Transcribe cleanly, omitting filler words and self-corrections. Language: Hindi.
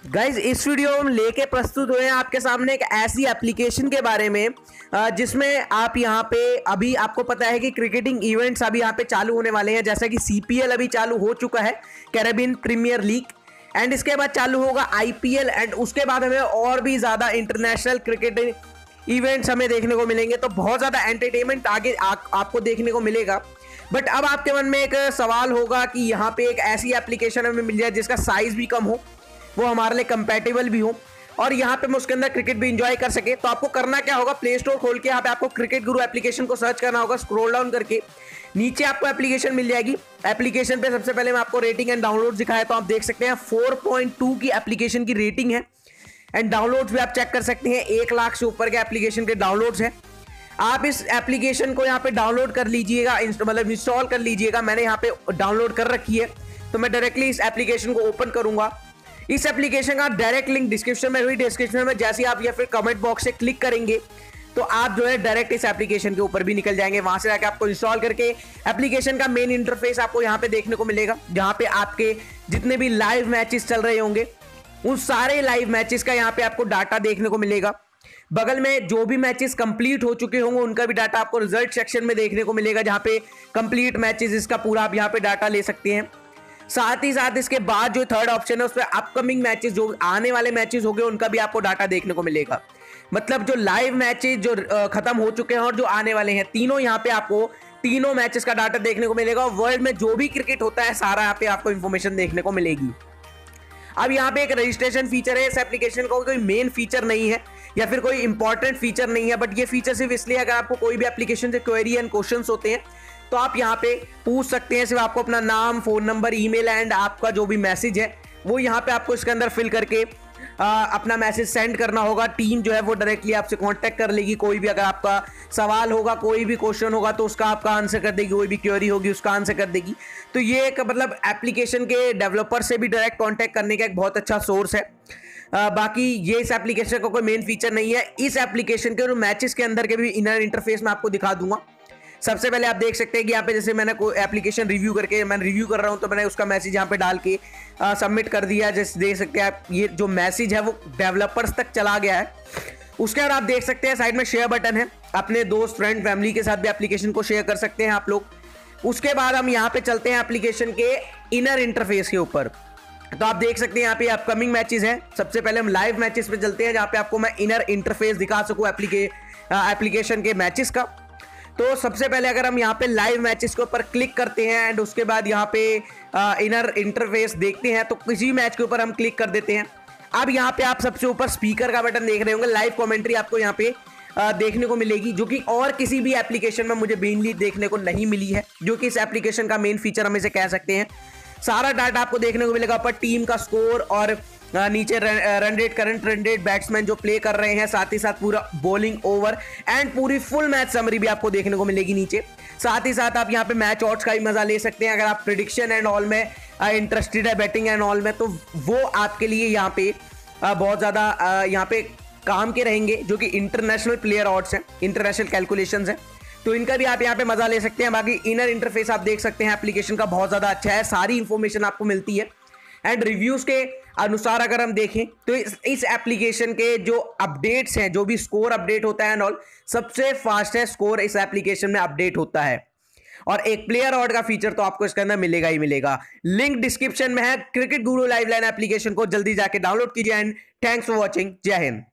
गाइज इस वीडियो में हम लेके प्रस्तुत हुए हैं आपके सामने एक ऐसी एप्लीकेशन के बारे में जिसमें आप यहाँ पे अभी आपको पता है कि क्रिकेटिंग इवेंट्स अभी यहाँ पे चालू होने वाले हैं, जैसा कि सीपीएल अभी चालू हो चुका है, कैरेबियन प्रीमियर लीग, एंड इसके बाद चालू होगा आईपीएल, एंड उसके बाद हमें और भी ज़्यादा इंटरनेशनल क्रिकेट इवेंट्स हमें देखने को मिलेंगे। तो बहुत ज़्यादा एंटरटेनमेंट आगे आपको देखने को मिलेगा। बट अब आपके मन में एक सवाल होगा कि यहाँ पे एक ऐसी एप्लीकेशन हमें मिल जाए जिसका साइज भी कम हो, वो हमारे लिए कंपैटिबल भी हो, और यहाँ पे हम उसके अंदर क्रिकेट भी इंजॉय कर सके। तो आपको करना क्या होगा, प्ले स्टोर खोल के यहाँ पे आपको क्रिकेट गुरु एप्लीकेशन को सर्च करना होगा। स्क्रॉल डाउन करके नीचे आपको एप्लीकेशन मिल जाएगी। एप्लीकेशन पे सबसे पहले मैं आपको रेटिंग एंड डाउनलोड दिखाया, तो आप देख सकते हैं 4.2 की एप्लीकेशन की रेटिंग है, एंड डाउनलोड्स भी आप चेक कर सकते हैं। 1 लाख से ऊपर के एप्लीकेशन के डाउनलोड्स हैं। आप इस एप्लीकेशन को यहाँ पे डाउनलोड कर लीजिएगा, मतलब इंस्टॉल कर लीजिएगा। मैंने यहाँ पे डाउनलोड कर रखी है, तो मैं डायरेक्टली इस एप्लीकेशन को ओपन करूंगा। इस एप्लीकेशन का डायरेक्ट लिंक डिस्क्रिप्शन में हुई, डिस्क्रिप्शन में जैसे आप या फिर कमेंट बॉक्स से क्लिक करेंगे तो आप जो है डायरेक्ट इस एप्लीकेशन के ऊपर भी निकल जाएंगे। वहां से जाकर आपको इंस्टॉल करके एप्लीकेशन का मेन इंटरफेस आपको यहाँ पे देखने को मिलेगा, जहां पे आपके जितने भी लाइव मैचेस चल रहे होंगे उन सारे लाइव मैचेस का यहाँ पे आपको डाटा देखने को मिलेगा। बगल में जो भी मैचेस कंप्लीट हो चुके होंगे उनका भी डाटा आपको रिजल्ट सेक्शन में देखने को मिलेगा, जहां पे कंप्लीट मैचेस इसका पूरा आप यहाँ पे डाटा ले सकते हैं। साथ ही साथ इसके बाद जो थर्ड ऑप्शन है उस पर अपकमिंग मैचेस, जो आने वाले मैचेस हो गए उनका भी आपको डाटा देखने को मिलेगा। मतलब जो लाइव मैचेस जो खत्म हो चुके हैं और जो आने वाले हैं, तीनों यहाँ पे आपको तीनों मैचेस का डाटा देखने को मिलेगा। और वर्ल्ड में जो भी क्रिकेट होता है सारा यहाँ पे आपको इंफॉर्मेशन देखने को मिलेगी। अब यहाँ पे एक रजिस्ट्रेशन फीचर है। इस एप्लीकेशन का कोई मेन फीचर नहीं है या फिर कोई इंपॉर्टेंट फीचर नहीं है, बट ये फीचर सिर्फ इसलिए अगर आपको कोई भी एप्लीकेशन से क्वेरी एंड क्वेश्चंस होते हैं तो आप यहाँ पे पूछ सकते हैं। सिर्फ आपको अपना नाम, फोन नंबर, ईमेल एंड आपका जो भी मैसेज है वो यहाँ पे आपको इसके अंदर फिल करके अपना मैसेज सेंड करना होगा। टीम जो है वो डायरेक्टली आपसे कांटेक्ट कर लेगी। कोई भी अगर आपका सवाल होगा, कोई भी क्वेश्चन होगा तो उसका आपका आंसर कर देगी, कोई भी क्वेरी होगी उसका आंसर कर देगी। तो ये एक मतलब एप्लीकेशन के डेवलपर से भी डायरेक्ट कांटेक्ट करने का एक बहुत अच्छा सोर्स है। बाकी ये इस एप्लीकेशन का कोई मेन फीचर नहीं है। इस एप्लीकेशन के मैचेस के अंदर के भी इनर इंटरफेस मैं आपको दिखा दूंगा। सबसे पहले आप देख सकते हैं कि यहाँ पे जैसे मैंने कोई एप्लीकेशन रिव्यू करके मैं रिव्यू कर रहा हूँ, तो मैंने उसका मैसेज यहाँ पे डाल के सबमिट कर दिया। जैसे देख सकते हैं आप, ये जो मैसेज है वो डेवलपर्स तक चला गया है। उसके बाद आप देख सकते हैं साइड में शेयर बटन है, अपने दोस्त, फ्रेंड, फैमिली के साथ भी एप्लीकेशन को शेयर कर सकते हैं आप लोग। उसके बाद हम यहाँ पे चलते हैं एप्लीकेशन के इनर इंटरफेस के ऊपर। तो आप देख सकते हैं यहाँ पे अपकमिंग मैचेस हैं। सबसे पहले हम लाइव मैचेस पे चलते हैं, जहाँ पे आपको मैं इनर इंटरफेस दिखा सकूँ एप्लीकेशन के मैचेस का। तो सबसे पहले अगर हम यहाँ पे लाइव मैचेस के ऊपर क्लिक करते हैं एंड उसके बाद यहाँ पे इनर इंटरफेस देखते हैं, तो किसी मैच के ऊपर हम क्लिक कर देते हैं। अब यहाँ पे आप सबसे ऊपर स्पीकर का बटन देख रहे होंगे। लाइव कमेंट्री आपको यहाँ पे देखने को मिलेगी, जो कि और किसी भी एप्लीकेशन में मुझे मेनली देखने को नहीं मिली है, जो कि इस एप्लीकेशन का मेन फीचर हम इसे कह सकते हैं। सारा डाटा आपको देखने को मिलेगा, ऊपर टीम का स्कोर और नीचे run rate, current run rate, batsman जो प्ले कर रहे हैं, साथ ही साथ पूरा बॉलिंग ओवर एंड पूरी फुल मैच समरी भी आपको देखने को मिलेगी नीचे। साथ ही साथ आप यहाँ पे मैच ऑड्स का भी मजा ले सकते हैं। अगर आप प्रेडिक्शन एंड ऑल में इंटरेस्टेड है, बैटिंग एंड ऑल में, तो वो आपके लिए यहाँ पे बहुत ज़्यादा यहाँ पे काम के रहेंगे, जो कि इंटरनेशनल प्लेयर ऑड्स हैं, इंटरनेशनल कैलकुलेशंस हैं, तो इनका भी आप यहाँ पे मजा ले सकते हैं। बाकी इनर इंटरफेस आप देख सकते हैं एप्लीकेशन का बहुत ज़्यादा अच्छा है, सारी इंफॉर्मेशन आपको मिलती है। एंड रिव्यूज़ के अनुसार अगर हम देखें तो इस एप्लीकेशन के जो अपडेट्स हैं, जो भी स्कोर अपडेट होता है एंड ऑल, सबसे फास्टेस्ट स्कोर इस एप्लीकेशन में अपडेट होता है। और एक प्लेयर ऑड का फीचर तो आपको इसके अंदर मिलेगा ही मिलेगा। लिंक डिस्क्रिप्शन में है। क्रिकेट गुरु लाइव लाइन एप्लीकेशन को जल्दी जाके डाउनलोड कीजिए। And thanks for watching. जय हिंद।